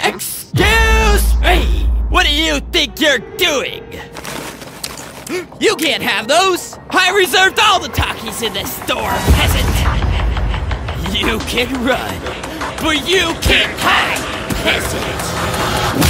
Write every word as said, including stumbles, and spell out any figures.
Excuse me! What do you think you're doing? You can't have those! I reserved all the takis in this store, peasant! You can run, but you can't hide, peasant!